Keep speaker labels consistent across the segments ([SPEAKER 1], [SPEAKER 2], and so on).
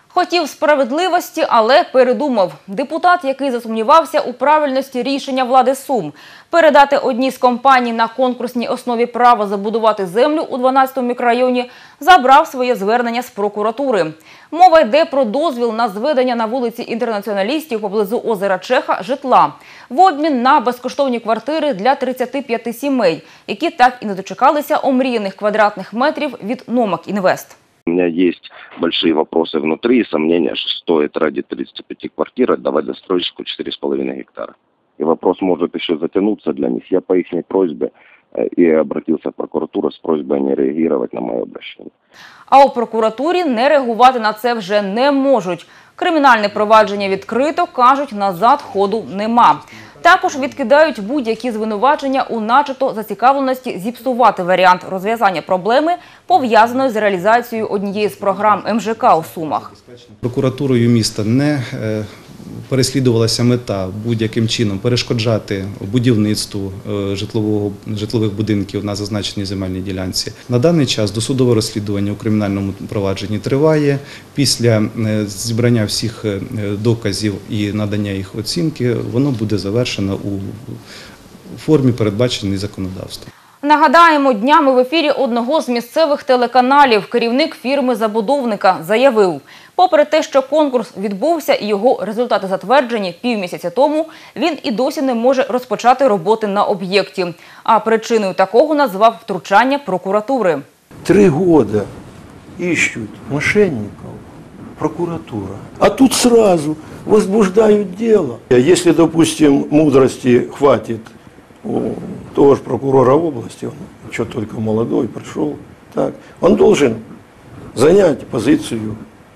[SPEAKER 1] Хотів справедливості, але передумав. Депутат, який засумнівався у правильності рішення влади Сум передати одній з компаній на конкурсній основі право забудувати землю у 12-му мікрорайоні, забрав своє звернення з прокуратури. Мова йде про дозвіл на зведення на вулиці Інтернаціоналістів поблизу озера Чеха житла в обмін на безкоштовні квартири для 35 сімей, які так і не дочекалися омріяних квадратних метрів від Номак Інвест.
[SPEAKER 2] У меня есть большие вопросы внутри и сомнения, что стоит ради 35 квартир отдавать застройщику 4,5 гектара. И вопрос может еще затянуться для них. Я по их просьбе и обратился в прокуратуру с просьбой не реагировать на мое обращение.
[SPEAKER 1] А у прокуратурі не реагувати на це вже не можуть. Кримінальне провадження відкрито, кажуть, назад ходу нема. Також відкидають будь-які звинувачення у начебто зацікавленості зіпсувати варіант розв'язання проблеми, пов'язаної з реалізацією однієї з програм МЖК у Сумах.
[SPEAKER 3] Прокуратурою міста не переслідувалася мета будь-яким чином перешкоджати будівництву житлових будинків на зазначеній земельній ділянці. На даний час досудове розслідування у кримінальному провадженні триває. Після зібрання всіх доказів і надання їх оцінки, воно буде завершено у формі, передбаченій законодавством.
[SPEAKER 1] Нагадаємо, днями в ефірі одного з місцевих телеканалів керівник фірми-забудовника заявив, попри те, що конкурс відбувся і його результати затверджені півмісяця тому, він і досі не може розпочати роботи на об'єкті. А причиною такого назвав втручання прокуратури.
[SPEAKER 4] 3 года ищут мошенников прокуратура, а тут сразу возбуждают дело. Если, допустим, мудрости хватит у того же прокурора области, он еще только молодой, пришел, так, он должен занять позицию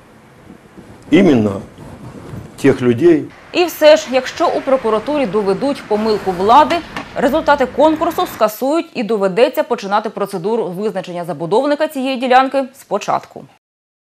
[SPEAKER 4] именно тех людей.
[SPEAKER 1] І все ж, якщо у прокуратурі доведуть помилку влади, результати конкурсу скасують і доведеться починати процедуру визначення забудовника цієї ділянки спочатку.